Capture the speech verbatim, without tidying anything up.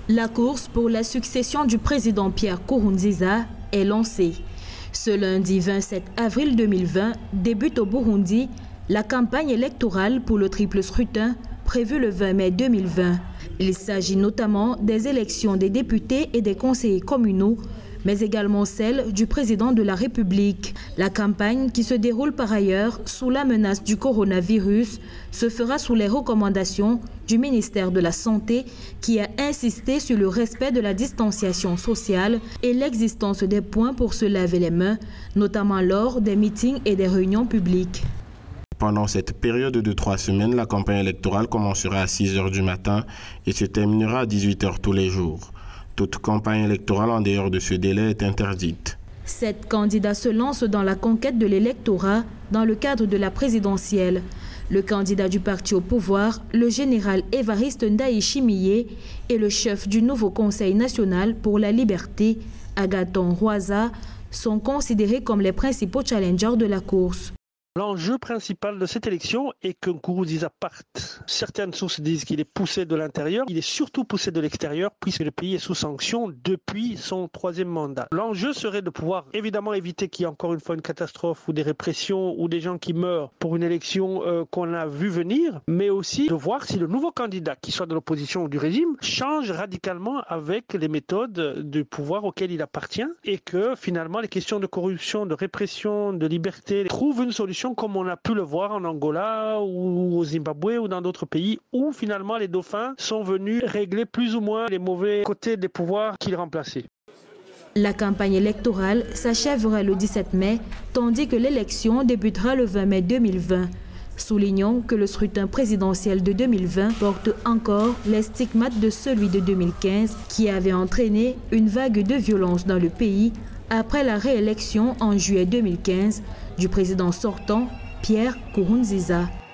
La course pour la succession du président Pierre Nkurunziza est lancée. Ce lundi vingt-sept avril deux mille vingt débute au Burundi la campagne électorale pour le triple scrutin prévu le vingt mai deux mille vingt. Il s'agit notamment des élections des députés et des conseillers communaux, mais également celle du président de la République. La campagne, qui se déroule par ailleurs sous la menace du coronavirus, se fera sous les recommandations du ministère de la Santé, qui a insisté sur le respect de la distanciation sociale et l'existence des points pour se laver les mains, notamment lors des meetings et des réunions publiques. Pendant cette période de trois semaines, la campagne électorale commencera à six heures du matin et se terminera à dix-huit heures tous les jours. Toute campagne électorale en dehors de ce délai est interdite. Sept candidats se lancent dans la conquête de l'électorat dans le cadre de la présidentielle. Le candidat du parti au pouvoir, le général Évariste Ndayishimiye, et le chef du nouveau Conseil national pour la liberté, Agathon Rwasa, sont considérés comme les principaux challengers de la course. L'enjeu principal de cette élection est que Nkurunziza parte. Certaines sources disent qu'il est poussé de l'intérieur. Il est surtout poussé de l'extérieur puisque le pays est sous sanction depuis son troisième mandat. L'enjeu serait de pouvoir évidemment éviter qu'il y ait encore une fois une catastrophe ou des répressions ou des gens qui meurent pour une élection euh, qu'on a vu venir, mais aussi de voir si le nouveau candidat, qui soit de l'opposition ou du régime, change radicalement avec les méthodes du pouvoir auquel il appartient et que finalement les questions de corruption, de répression, de liberté trouvent une solution comme on a pu le voir en Angola ou au Zimbabwe ou dans d'autres pays où finalement les dauphins sont venus régler plus ou moins les mauvais côtés des pouvoirs qu'ils remplaçaient. La campagne électorale s'achèvera le dix-sept mai, tandis que l'élection débutera le vingt mai deux mille vingt. Soulignons que le scrutin présidentiel de deux mille vingt porte encore les stigmates de celui de deux mille quinze qui avait entraîné une vague de violence dans le pays après la réélection en juillet deux mille quinze du président sortant Pierre Nkurunziza.